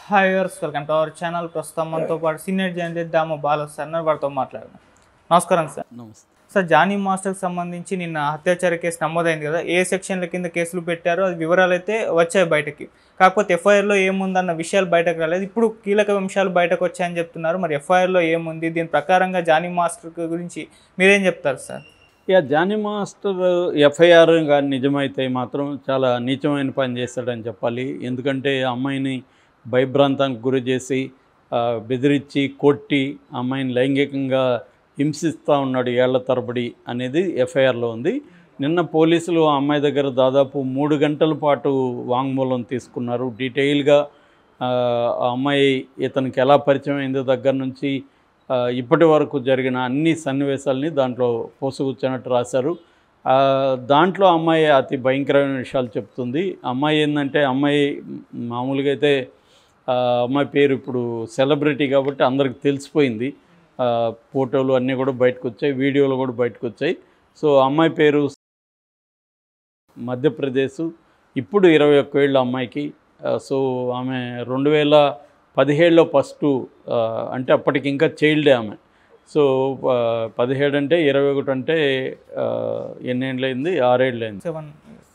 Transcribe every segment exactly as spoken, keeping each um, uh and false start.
Hi viewers, welcome to our channel. ప్రస్తుతం మనతో పాటు senior journalist Damu Balu sir వారితో మాట్లాడదాం. నమస్కారం సార్. నమస్తే సార్, జానీ మాస్టర్కి సంబంధించి నిన్న అత్యాచార కేసు నమోదైంది కదా, ఏ సెక్షన్ల కింద కేసులు పెట్టారో అది వివరాలు అయితే వచ్చాయి బయటకి. కాకపోతే ఎఫ్ఐఆర్లో ఏముందన్న విషయాలు బయటకు రాలేదు. ఇప్పుడు కీలక అంశాలు బయటకు వచ్చాయని చెప్తున్నారు. మరి ఎఫ్ఐఆర్లో ఏముంది, దీని ప్రకారంగా జానీ మాస్టర్ గురించి మీరేం చెప్తారు సార్? ఇక జానీ మాస్టర్ ఎఫ్ఐఆర్ కానీ నిజమైతే మాత్రం చాలా నీచమైన పని చేస్తాడని చెప్పాలి. ఎందుకంటే అమ్మాయిని భయభ్రాంతానికి గురి చేసి బెదిరించి కొట్టి అమ్మాయిని లైంగికంగా హింసిస్తూ ఉన్నాడు ఏళ్ల తరబడి అనేది ఎఫ్ఐఆర్లో ఉంది. నిన్న పోలీసులు ఆ అమ్మాయి దగ్గర దాదాపు మూడు గంటల పాటు వాంగ్మూలం తీసుకున్నారు. డీటెయిల్గా ఆ అమ్మాయి ఇతనికి ఎలా పరిచయం అయిందో దగ్గర నుంచి ఇప్పటి వరకు జరిగిన అన్ని సన్నివేశాలని దాంట్లో పోసుకొచ్చినట్టు రాశారు. దాంట్లో అమ్మాయి అతి భయంకరమైన విషయాలు చెప్తుంది. అమ్మాయి ఏంటంటే, అమ్మాయి మామూలుగా అయితే అమ్మాయి పేరు ఇప్పుడు సెలబ్రిటీ కాబట్టి అందరికి తెలిసిపోయింది. ఫోటోలు అన్నీ కూడా బయటకు వచ్చాయి, వీడియోలు కూడా బయటకు వచ్చాయి. సో అమ్మాయి పేరు మధ్యప్రదేశ్, ఇప్పుడు ఇరవై ఒక్క ఏళ్ళ అమ్మాయికి. సో ఆమె రెండు వేల పదిహేడులో ఫస్ట్, అంటే అప్పటికి ఇంకా చైల్డే ఆమె. సో పదిహేడు అంటే ఇరవై ఒకటి అంటే ఎన్నేళ్ళు అయింది? ఆరేళ్ళు అయింది. సెవెన్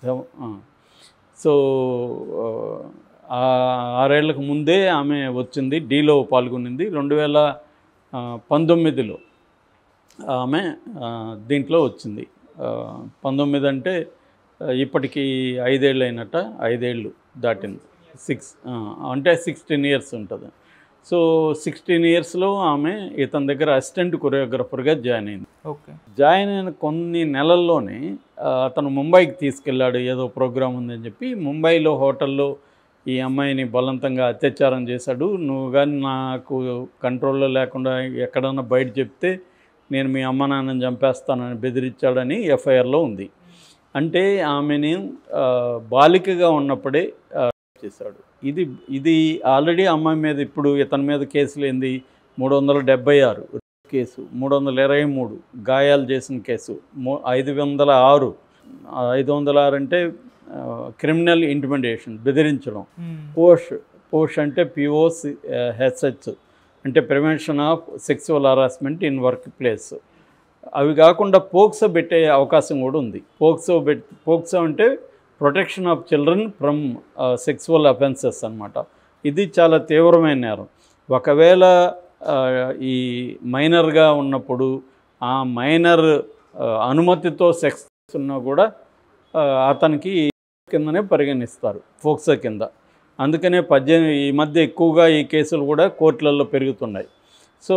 సో ఆరేళ్లకు ముందే ఆమె వచ్చింది, డీలో పాల్గొనింది. రెండు వేల పంతొమ్మిదిలో ఆమె దీంట్లో వచ్చింది. పంతొమ్మిది అంటే ఇప్పటికీ ఐదేళ్ళు అయినట్ట, ఐదేళ్ళు దాటింది. సిక్స్ అంటే సిక్స్టీన్ ఇయర్స్ ఉంటుంది. సో సిక్స్టీన్ ఇయర్స్లో ఆమె ఇతని దగ్గర అసిస్టెంట్ కొరియోగ్రఫర్గా జాయిన్ అయింది. ఓకే. జాయిన్ అయిన కొన్ని నెలల్లోనే అతను ముంబైకి తీసుకెళ్ళాడు, ఏదో ప్రోగ్రాం ఉందని చెప్పి. ముంబైలో హోటల్లో ఈ అమ్మాయిని బలవంతంగా అత్యాచారం చేశాడు. నువ్వు కానీ నాకు కంట్రోల్లో లేకుండా ఎక్కడన్నా బయట చెప్తే నేను మీ అమ్మ నాన్నని చంపేస్తానని బెదిరించాడని ఎఫ్ఐఆర్లో ఉంది. అంటే ఆమెని బాలికగా ఉన్నప్పుడే చేశాడు. ఇది ఇది ఆల్రెడీ అమ్మాయి మీద ఇప్పుడు ఇతని మీద కేసులు ఏంది? మూడు వందల డెబ్బై ఆరు కేసు, మూడు వందల ఇరవై మూడు గాయాలు చేసిన కేసు, ఐదు వందల ఆరు ఐదు వందల ఆరు అంటే క్రిమినల్ ఇంటిమిడేషన్, బెదిరించడం. పోష్ పోష్ అంటే పిఓస్ హెచ్హెచ్ అంటే prevention of sexual harassment in work place. అవి కాకుండా పోక్సో పెట్టే అవకాశం కూడా ఉంది. పోక్సో పెట్ పోక్సో అంటే protection of children from sexual offences అన్నమాట. ఇది చాలా తీవ్రమైన నేరం. ఒకవేళ ఈ మైనర్గా ఉన్నప్పుడు ఆ మైనర్ అనుమతితో సెక్స్ ఉన్నా కూడా అతనికి కిందనే పరిగణిస్తారు, పోక్సో కింద. అందుకనే పద్దెనిమిది ఈ మధ్య ఎక్కువగా ఈ కేసులు కూడా కోర్టులలో పెరుగుతున్నాయి. సో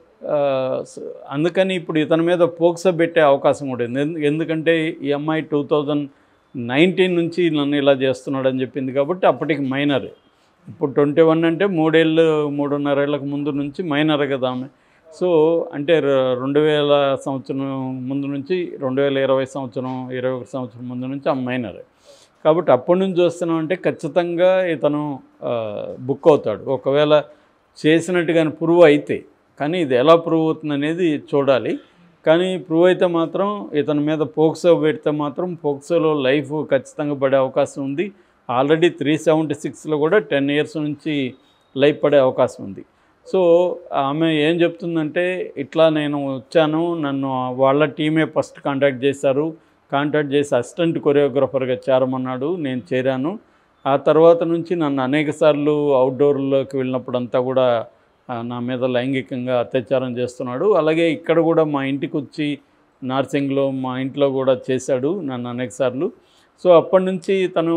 అందుకని ఇప్పుడు ఇతని మీద పోక్సో పెట్టే అవకాశం కూడా ఉంది. ఎందుకంటే ఈ అమ్మాయి టూ థౌజండ్ నైన్టీన్ నుంచి నన్ను ఇలా చేస్తున్నాడని చెప్పింది కాబట్టి అప్పటికి మైనర్. ఇప్పుడు ట్వంటీ వన్ అంటే మూడేళ్ళు మూడున్నర ఏళ్ళకు ముందు నుంచి మైనర్ కదా ఆమె. సో అంటే రెండు వేల సంవత్సరం ముందు నుంచి రెండు వేల ఇరవై సంవత్సరం ఇరవై ఒక సంవత్సరం ముందు నుంచి ఆమె మైనర్. కాబట్టి అప్పటి నుంచి చూస్తున్నాం అంటే ఖచ్చితంగా ఇతను బుక్ అవుతాడు, ఒకవేళ చేసినట్టుగానే ప్రూవ్ అయితే. కానీ ఇది ఎలా ప్రూవ్ అవుతుంది అనేది చూడాలి. కానీ ప్రూవ్ అయితే మాత్రం ఇతని మీద పోక్సో పెడితే మాత్రం పోక్సోలో లైఫ్ ఖచ్చితంగా పడే అవకాశం ఉంది. ఆల్రెడీ త్రీ సెవెంటీ సిక్స్లో కూడా టెన్ ఇయర్స్ నుంచి లైఫ్ పడే అవకాశం ఉంది. సో ఆమె ఏం చెప్తుందంటే, ఇట్లా నేను వచ్చాను, నన్ను వాళ్ళ టీమే ఫస్ట్ కాంటాక్ట్ చేశారు, కాంటాక్ట్ చేసి అసిస్టెంట్ కొరియోగ్రఫర్గా చేరమన్నాడు, నేను చేరాను. ఆ తర్వాత నుంచి నన్ను అనేకసార్లు అవుట్డోర్లోకి వెళ్ళినప్పుడంతా కూడా నా మీద లైంగికంగా అత్యాచారం చేస్తున్నాడు. అలాగే ఇక్కడ కూడా మా ఇంటికి వచ్చి నార్సింగ్లో మా ఇంట్లో కూడా చేశాడు నన్ను అనేకసార్లు. సో అప్పటి నుంచి తను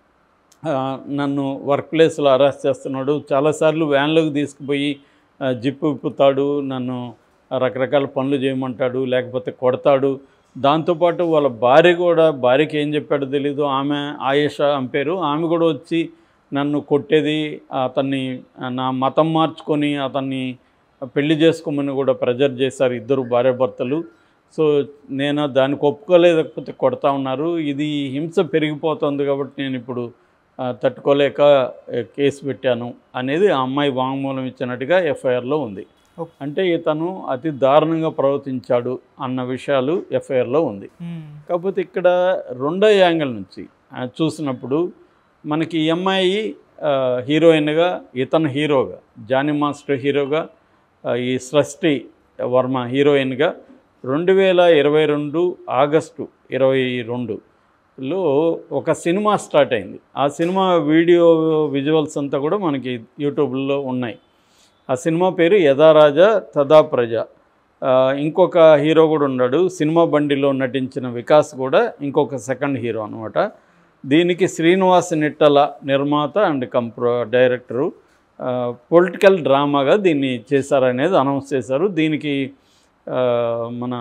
నన్ను వర్క్ ప్లేస్లో అరెస్ట్ చేస్తున్నాడు. చాలాసార్లు వ్యాన్లోకి తీసుకుపోయి జిప్పు విప్పుతాడు, నన్ను రకరకాల పనులు చేయమంటాడు, లేకపోతే కొడతాడు. దాంతోపాటు వాళ్ళ భార్య కూడా, భార్యకి ఏం చెప్పాడో తెలీదు, ఆమె ఆయేషా ఆమె పేరు, ఆమె కూడా వచ్చి నన్ను కొట్టేది, అతన్ని నా మతం మార్చుకొని అతన్ని పెళ్లి చేసుకోమని కూడా ప్రెజర్ చేశారు ఇద్దరు భార్యాభర్తలు. సో నేను దానికి ఒప్పుకోలేకపోతే కొడతా ఉన్నారు. ఇది హింస పెరిగిపోతుంది కాబట్టి నేను ఇప్పుడు తట్టుకోలేక కేసు పెట్టాను అనేది ఆ అమ్మాయి వాంగ్మూలం ఇచ్చినట్టుగా ఎఫ్ఐఆర్లో ఉంది. అంటే ఇతను అతి దారుణంగా ప్రవర్తించాడు అన్న విషయాలు ఎఫ్ఐఆర్లో ఉంది. కాకపోతే ఇక్కడ రెండో యాంగిల్ నుంచి చూసినప్పుడు మనకి ఈ అమ్మాయి హీరోయిన్గా, ఇతను హీరోగా, జానీ మాస్టర్ హీరోగా, ఈ సృష్టి వర్మ హీరోయిన్గా రెండు వేల ఇరవై రెండు ఆగస్టు ఇరవై రెండులో ఒక సినిమా స్టార్ట్ అయింది. ఆ సినిమా వీడియో విజువల్స్ అంతా కూడా మనకి యూట్యూబ్లో ఉన్నాయి. ఆ సినిమా పేరు యథా రాజా తదా ప్రజ. ఇంకొక హీరో కూడా ఉన్నాడు, సినిమా బండిలో నటించిన వికాస్ కూడా ఇంకొక సెకండ్ హీరో అనమాట. దీనికి శ్రీనివాస్ నిట్టల నిర్మాత అండ్ కంప్రో డైరెక్టరు. పొలిటికల్ డ్రామాగా దీన్ని చేశారనేది అనౌన్స్ చేశారు. దీనికి మన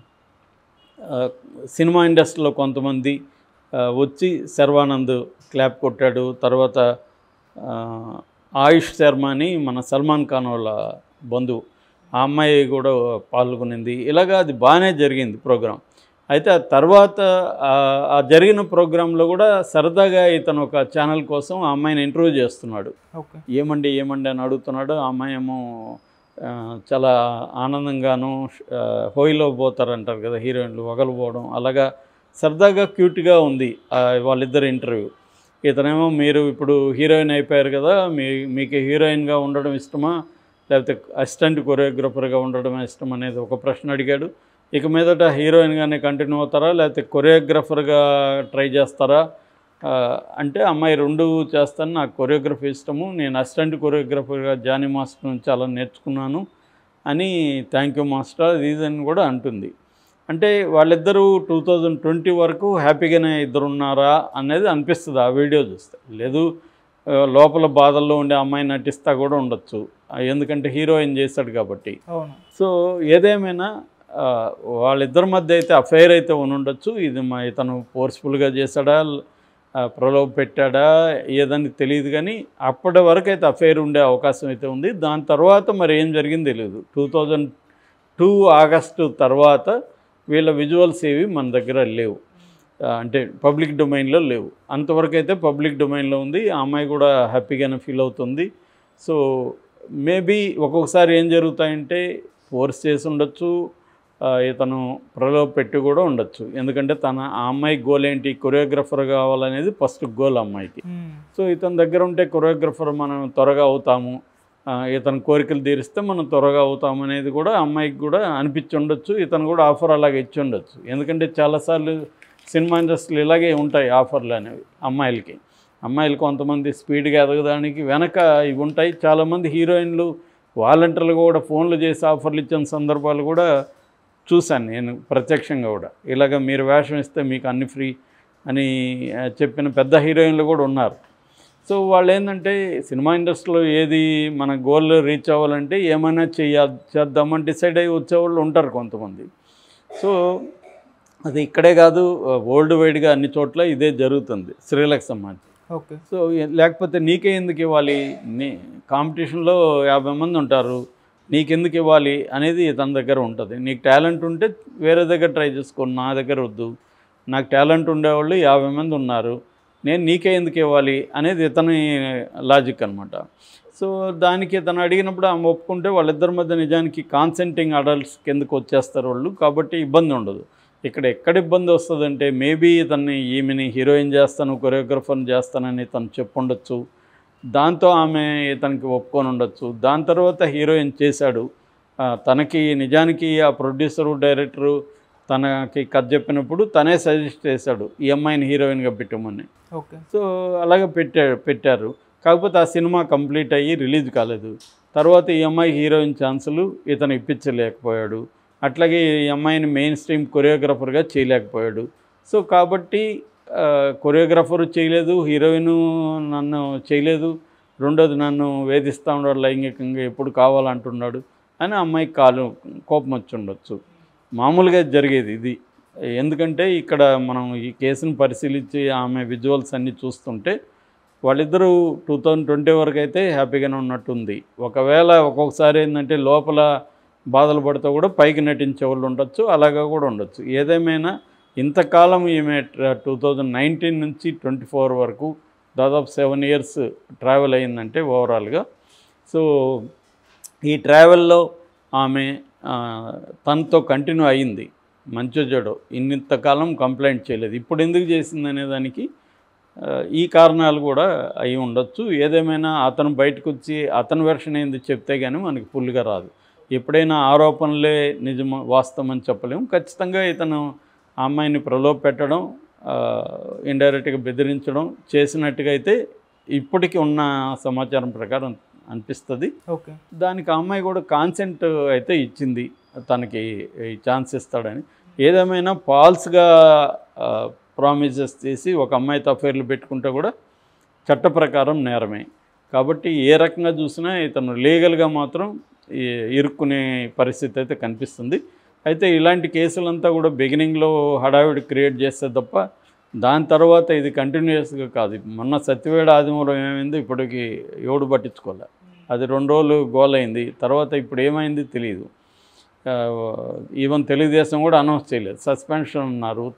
సినిమా ఇండస్ట్రీలో కొంతమంది వచ్చి శర్వానంద్ క్లాప్ కొట్టాడు. తర్వాత ఆయుష్ శర్మ అని మన సల్మాన్ ఖాన్ వాళ్ళ బంధువు, ఆ అమ్మాయి కూడా పాల్గొనింది. ఇలాగా అది బాగానే జరిగింది ప్రోగ్రాం. అయితే ఆ తర్వాత ఆ జరిగిన ప్రోగ్రాంలో కూడా సరదాగా ఇతను ఒక ఛానల్ కోసం ఆ అమ్మాయిని ఇంటర్వ్యూ చేస్తున్నాడు. ఏమండి ఏమండి అని అడుగుతున్నాడు. ఆ అమ్మాయి ఏమో చాలా ఆనందంగాను, హోయిలో పోతారంటారు కదా హీరోయిన్లు, వగలుపోవడం, అలాగా సరదాగా క్యూట్గా ఉంది వాళ్ళిద్దరు ఇంటర్వ్యూ. ఇతనేమో మీరు ఇప్పుడు హీరోయిన్ అయిపోయారు కదా, మీ మీకు హీరోయిన్గా ఉండడం ఇష్టమా లేకపోతే అసిస్టెంట్ కొరియోగ్రాఫర్గా ఉండడం ఇష్టం అనేది ఒక ప్రశ్న అడిగాడు. ఇక మీదట హీరోయిన్గానే కంటిన్యూ అవుతారా లేకపోతే కొరియోగ్రాఫర్గా ట్రై చేస్తారా అంటే, అమ్మాయి రెండు చేస్తాను, నాకు కొరియోగ్రఫీ ఇష్టము, నేను అసిస్టెంట్ కొరియోగ్రాఫర్గా జానీ మాస్టర్ నుంచి అలా నేర్చుకున్నాను అని థ్యాంక్ యూ మాస్టర్ రీజన్ కూడా అంటుంది. అంటే వాళ్ళిద్దరూ టూ థౌజండ్ ట్వంటీ వరకు హ్యాపీగానే ఇద్దరు ఉన్నారా అనేది అనిపిస్తుంది ఆ వీడియో చూస్తే. లేదు లోపల బాధల్లో ఉండే అమ్మాయి నటిస్తా కూడా ఉండొచ్చు, ఎందుకంటే హీరోయిన్ చేశాడు కాబట్టి. సో ఏదేమైనా వాళ్ళిద్దరి మధ్య అయితే అఫైర్ అయితే ఉండొచ్చు. ఇది మా ఇతను ఫోర్స్ఫుల్గా చేశాడా, ప్రలోభ పెట్టాడా ఏదని తెలియదు, కానీ అప్పటి వరకు అయితే అఫైర్ ఉండే అవకాశం అయితే ఉంది. దాని తర్వాత మరి ఏం జరిగింది తెలియదు. టూ థౌజండ్ టూ ఆగస్టు తర్వాత వీళ్ళ విజువల్స్ ఏవి మన దగ్గర లేవు, అంటే పబ్లిక్ డొమైన్లో లేవు. అంతవరకు అయితే పబ్లిక్ డొమైన్లో ఉంది. ఆ అమ్మాయి కూడా హ్యాపీగానే ఫీల్ అవుతుంది. సో మేబీ ఒక్కొక్కసారి ఏం జరుగుతాయంటే ఫోర్స్ చేసి ఉండొచ్చు, ఇతను ప్రలోభ పెట్టి కూడా ఉండొచ్చు. ఎందుకంటే తన ఆ అమ్మాయి గోల్ ఏంటి, కొరియోగ్రఫర్ కావాలనేది ఫస్ట్ గోల్ అమ్మాయికి. సో ఇతని దగ్గర ఉంటే కొరియోగ్రఫర్ మనం త్వరగా అవుతాము, ఇతను కోరికలు తీరిస్తే మనం త్వరగా అవుతాము అనేది కూడా అమ్మాయికి కూడా అనిపించి ఉండొచ్చు. ఇతను కూడా ఆఫర్ అలాగే ఇచ్చి ఉండొచ్చు. ఎందుకంటే చాలాసార్లు సినిమా ఇండస్ట్రీలు ఇలాగే ఉంటాయి ఆఫర్లు అనేవి అమ్మాయిలకి. అమ్మాయిలు కొంతమంది స్పీడ్గా ఎదగడానికి వెనక ఇవి ఉంటాయి. చాలామంది హీరోయిన్లు వాలంటీర్లు కూడా ఫోన్లు చేసి ఆఫర్లు ఇచ్చిన సందర్భాలు కూడా చూశాను నేను ప్రత్యక్షంగా కూడా. ఇలాగ మీరు వేషం ఇస్తే మీకు అన్ని ఫ్రీ అని చెప్పిన పెద్ద హీరోయిన్లు కూడా ఉన్నారు. సో వాళ్ళు ఏంటంటే సినిమా ఇండస్ట్రీలో ఏది మన గోల్ రీచ్ అవ్వాలంటే ఏమైనా చెయ్య చేద్దామని డిసైడ్ అయ్యి వచ్చేవాళ్ళు ఉంటారు కొంతమంది. సో అది ఇక్కడే కాదు, వరల్డ్ వైడ్గా అన్ని చోట్ల ఇదే జరుగుతుంది స్త్రీలకు సంబంధించి. ఓకే. సో లేకపోతే నీకే ఎందుకు ఇవ్వాలి, నీ కాంపిటీషన్లో యాభై మంది ఉంటారు, నీకెందుకు ఇవ్వాలి అనేది తన దగ్గర ఉంటుంది. నీకు టాలెంట్ ఉంటే వేరే దగ్గర ట్రై చేసుకో, నా దగ్గర వద్దు. నాకు టాలెంట్ ఉండేవాళ్ళు యాభై మంది ఉన్నారు, నేను నీకే ఎందుకు ఇవ్వాలి అనేది ఇతని లాజిక్ అనమాట. సో దానికి ఇతను అడిగినప్పుడు ఆమె ఒప్పుకుంటే వాళ్ళిద్దరి మధ్య నిజానికి కాన్సెంటింగ్ అడల్ట్స్ కిందకు వచ్చేస్తారు వాళ్ళు, కాబట్టి ఇబ్బంది ఉండదు. ఇక్కడ ఎక్కడ ఇబ్బంది వస్తుందంటే మేబీ ఇతన్ని ఈమెని హీరోయిన్ చేస్తాను, కొరియోగ్రఫర్ని చేస్తానని తను చెప్పుండొచ్చు. దాంతో ఆమె ఇతనికి ఒప్పుకొని ఉండొచ్చు. దాని తర్వాత హీరోయిన్ చేశాడు. తనకి నిజానికి ఆ ప్రొడ్యూసరు డైరెక్టరు తనకి కథ చెప్పినప్పుడు తనే సజెస్ట్ చేశాడు ఈ అమ్మాయిని హీరోయిన్గా పెట్టమని. ఓకే. సో అలాగే పెట్టాడు పెట్టారు కాకపోతే ఆ సినిమా కంప్లీట్ అయ్యి రిలీజ్ కాలేదు. తర్వాత ఈ అమ్మాయి హీరోయిన్ ఛాన్సులు ఇతను ఇప్పించలేకపోయాడు. అట్లాగే ఈ అమ్మాయిని మెయిన్ స్ట్రీమ్ కొరియోగ్రాఫర్గా చేయలేకపోయాడు. సో కాబట్టి కొరియోగ్రాఫరు చేయలేదు, హీరోయిన్ నన్ను చేయలేదు, రెండోది నన్ను వేధిస్తూ ఉన్నాడు లైంగికంగా, ఎప్పుడు కావాలంటున్నాడు అని అమ్మాయికి కాలు కోపం వచ్చి ఉండొచ్చు. మామూలుగా జరిగేది ఇది. ఎందుకంటే ఇక్కడ మనం ఈ కేసును పరిశీలించి ఆమె విజువల్స్ అన్నీ చూస్తుంటే వాళ్ళిద్దరూ టూ థౌజండ్ ట్వంటీ వరకు అయితే హ్యాపీగానే ఉన్నట్టుంది. ఒకవేళ ఒక్కొక్కసారి ఏంటంటే లోపల బాధలు పడితే కూడా పైకి నటించే వాళ్ళు ఉండొచ్చు, అలాగా కూడా ఉండొచ్చు. ఏదేమైనా ఇంతకాలం ఈమె టూ థౌజండ్ నైన్టీన్ నుంచి ట్వంటీ ఫోర్ వరకు దాదాపు సెవెన్ ఇయర్స్ ట్రావెల్ అయిందంటే ఓవరాల్గా. సో ఈ ట్రావెల్లో ఆమె తనతో కంటిన్యూ అయ్యింది మంచి చెడు. ఇంతకాలం కంప్లైంట్ చేయలేదు, ఇప్పుడు ఎందుకు చేసింది అనే దానికి ఈ కారణాలు కూడా అయి ఉండొచ్చు. ఏదేమైనా అతను బయటకు వచ్చి అతని వెర్షన్ ఏంది చెప్తే కానీ మనకి ఫుల్గా రాదు. ఎప్పుడైనా ఆరోపణలే నిజం వాస్తవం అని చెప్పలేము. ఖచ్చితంగా ఇతను ఆ అమ్మాయిని ప్రలోభ పెట్టడం, ఇండైరెక్ట్గా బెదిరించడం చేసినట్టుగా అయితే ఇప్పటికీ ఉన్న సమాచారం ప్రకారం అనిపిస్తుంది. ఓకే. దానికి ఆ అమ్మాయి కూడా కాన్సెంట్ అయితే ఇచ్చింది, తనకి ఈ ఛాన్స్ ఇస్తాడని. ఏదేమైనా ఫాల్స్గా ప్రామిసెస్ చేసి ఒక అమ్మాయితో అఫైర్లు పెట్టుకుంటే కూడా చట్ట ప్రకారం నేరమే. కాబట్టి ఏ రకంగా చూసినా ఇతను లీగల్గా మాత్రం ఇరుక్కునే పరిస్థితి అయితే కనిపిస్తుంది. అయితే ఇలాంటి కేసులంతా కూడా బిగినింగ్లో హడావిడి క్రియేట్ చేస్తే తప్ప దాని తర్వాత ఇది కంటిన్యూస్గా కాదు. మొన్న సత్యవేడ ఆదిమూలం ఏమైంది ఇప్పటికి ఎవడు పట్టించుకోలే. అది రెండు రోజులు గోలైంది. తర్వాత ఇప్పుడు ఏమైంది తెలియదు. ఈవెన్ తెలుగుదేశం కూడా అనౌన్స్ చేయలేదు, సస్పెన్షన్ ఉన్నారు.